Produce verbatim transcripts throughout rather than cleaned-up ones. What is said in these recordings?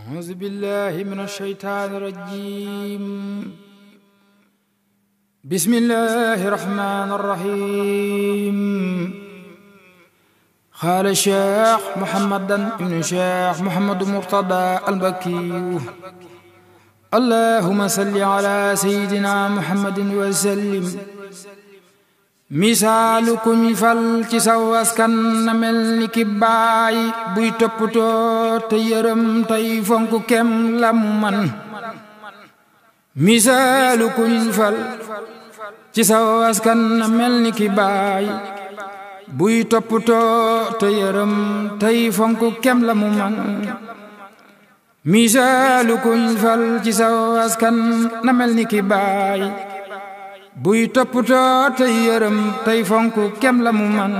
أعوذ بالله من الشيطان الرجيم بسم الله الرحمن الرحيم قال الشيخ محمد بن الشيخ محمد مرتضى البكي اللهم صل على سيدنا محمد وسلم misaalu kuñ fal ci saw askan na mel ni ki baay buy toppatoo te yërëm tey fonk kem lam man misaalu kuñ fal ci saw askan na mel ni ki baay buy toppatoo te yërëm tey fonk kem la mu man misaalu kuñ fal ci saw askan na mel ni ki baay buy toppatoo tey yërëm tey fonk kem la mu man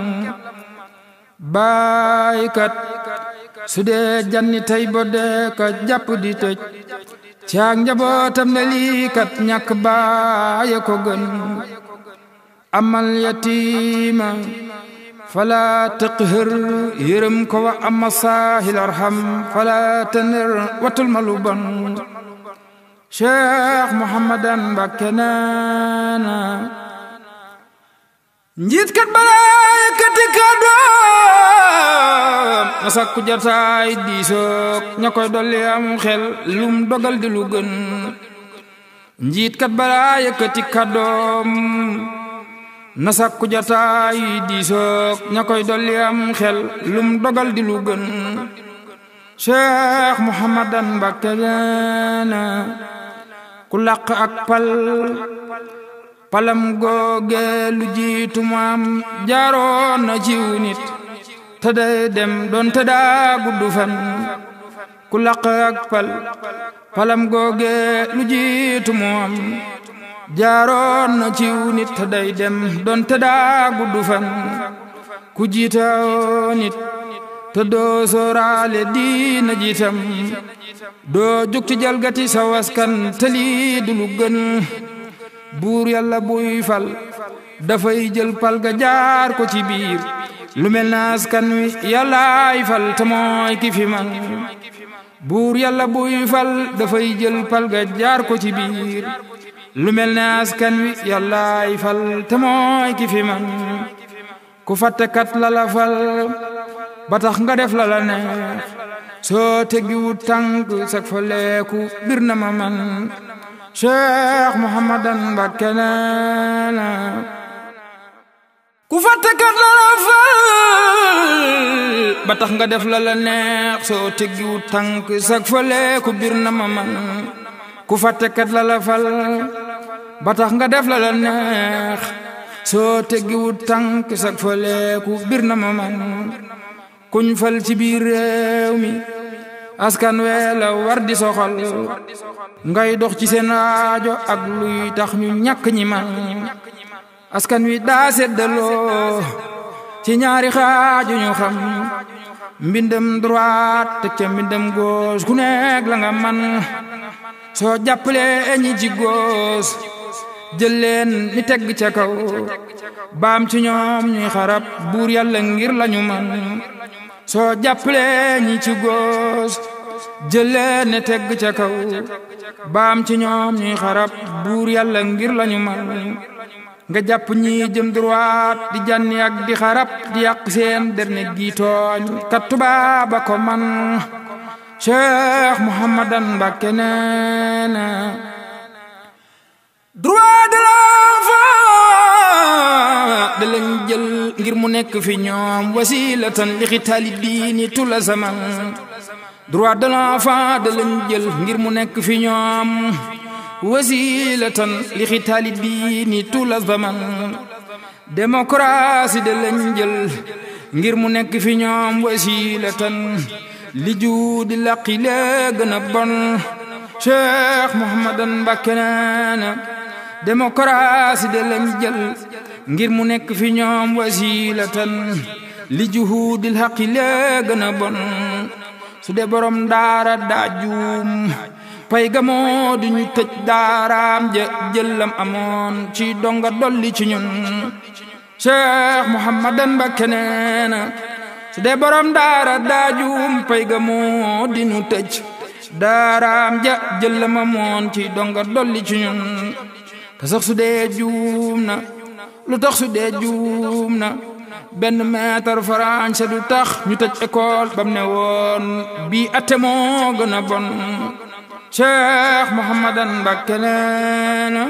baaykat su dee janni tey bodde ka jàpp di tëj caag njabootam ne lii kat ñàkk baaye ko gën amal yatiima fala taqhir yërëm ko wa amma saahil arham fala tanir watul ma lu bon Cheikh Mouhamadan Mbacké neena njiit kat balaa yëkkati kàddoom na sakku jataay diisoog ña koy dolli am xel lum dogal di lu gën njiit kat balaa yëkkati kàddoom na sakku jataay diisoog ña koy dolli am xel lum dogal di lu gën Cheikh Mouhamadan Mbacké neena ku làq ak pal palam googe lu jiitu maam jaaroon na ciw nit te day dem doon te daa gudd fan ku làq ak pal palam googe lu jiitu maam jaaroon na ciw nit te day dem doon te daa gudd fan ku jiitoo nit te doo sooraale diina jiitam doo jug ci jalgati sa waskan te lii du lu gën buur yàlla buy fal dafay jël pal ga jaar ko ci biir lu mel na askan wi yàllaay fal te mooy ki fi man buur yàlla buy fal dafay jël pal ga jaar ko ci biir lu mel na askan wi yàllaay fal te mooy ki fi man ku fàttekat la la fal ba tax nga def la la neex soo teggiwut tànk sak fa leeku bir na ma man Cheikh Mouhamadan Mbacké neena ku fàttekat la la fal ba tax nga def la la neex soo teggiwut tànk sak fa leeku bir na ma man ku fàttekat la la fal ba tax nga def la la neex soo teggiwut tànk sak fa leeku bir na ma man kuñ fal ci biir réew mi askan weela war di soxal ngay dox ci seen aajo ak luy tax ñu ñàkk ñi man askan wi daa seddaloo ci ñaari xaaju ñu xam mbindam droite te ca mbindam gauche ku nekk la nga man soo jàppale ñi ci gauche jël leen ni tegg ca kaw baam ci ñoom ñuy xarab buur yàlla ngir lañu man soo jàppale ñi ci góos jëlee ne tegg ca kaw baam ci ñoom ñuy xarab buur yàlla ngir lañu man nga jàpp ñi jëm droite di jànni ak di xarab di yàq seen derne gi tooñ kat tubaaba ko man Cheikh Mouhamadan Mbacké neena droit de l'enfant da lañ jël ngir mu nekk fi ñoom wasilatan li xitaali diini tula zaman droit de l'enfant da lañ jël ngir mu nekk fi ñoom wasilatan li xitaali diini tula zaman démocratie da lañ jël ngir mu nekk fi ñoom wasilatan li juudi laqi lee gën a bon Cheikh Mouhamadan Mbacké neena démocratie da lañ jël ngir mu nekk fi ñoom wasilatan li juhudil haqi lee gën a bon su dee borom daara daa juum pay ga moo di ñu tëj daaraam ja jëlam amoon ci donga dolli ci ñun Cheikh Mouhamadan Mbacké neena su dee borom daara daa juum pay ga moo di ñu tëj daaraam ja jël la ma moon ci donga dolli ci ñun te sax su dee juum na lu tax su dee juum na benn maître français du tax ñu tëj école bam ne woon bii atte moo gën a bon Cheikh Mouhamadan Mbacké neena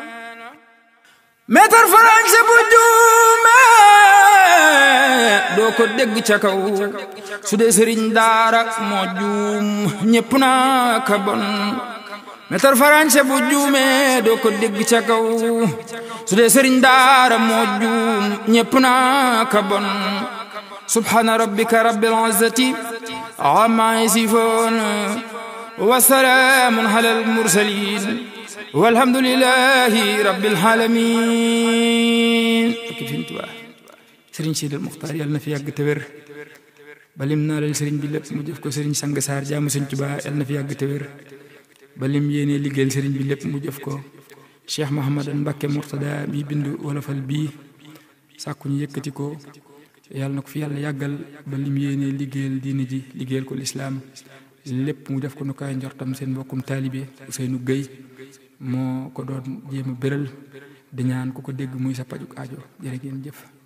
maître français bu juume doo ko dégg ca kaw su dee sëriñ daara moo juum ñépp naa ka bon maître français bu juume doo ko dégg ca kaw su dee sëriñ daara moo juum ñépp naa ka bon subhana rabbika rabbil izzati amma yasifun wa salaamun alal mursalin walhamdulillahi rabbil alamin sëriñ Sidil Muxtaar yàlla na fi yàgg te wér balim naa leen sëriñ bi lépp mu jëf ko sëriñ Sang Saar jaamu sëriñ Tuubaa yàlla na fi yàgg te wér balim yéene liggéeyal sëriñ bi lépp mu jëf ko Cheikh Mouhamadan Mbacké Mourtada mi bindu wolofal bii sàkku ñu yëkkati ko yàlla na ko fi yàlla yàggal ba lim yéene liggéeyal diine ji liggéeyal ko lislaam lépp mu def ko nu kaay njortam seen mbokkum taalibe Ousseynou Gueye moo ko doon jéem a béral di ñaan ku ko dégg muy sa pajuk aajo jërë ngeen jëf